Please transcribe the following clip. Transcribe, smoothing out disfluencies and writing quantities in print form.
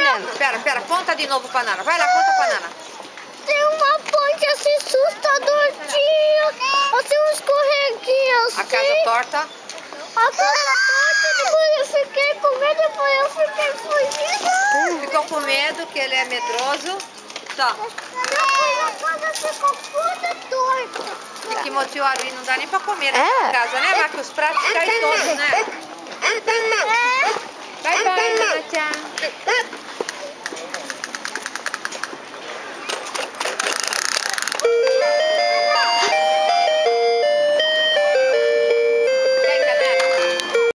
comendo. Pera, conta de novo pra Nana. Vai lá, conta pra Nana. Tem uma ponte assim, assustadorzinha. Assim, um escorreguinho assim. A casa torta. A casa torta, depois eu fiquei com medo, depois eu fiquei fugindo. Ficou com medo, que ele é medroso. Só. Depois a casa ficou toda torta. E que motivo ali não dá nem pra comer na casa, né, Marcos? Os pratos caem todos, né? Bye, bye, Nana. Tchau.